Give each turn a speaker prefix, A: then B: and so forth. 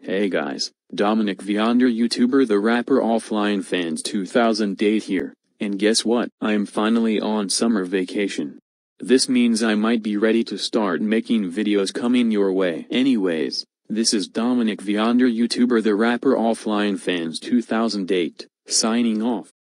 A: Hey guys, Dominic Viander YouTuber the rapper Offline Fans 2008 here, and guess what? I'm finally on summer vacation. This means I might be ready to start making videos coming your way. Anyways, this is Dominic Viander YouTuber the rapper Offline Fans 2008, signing off.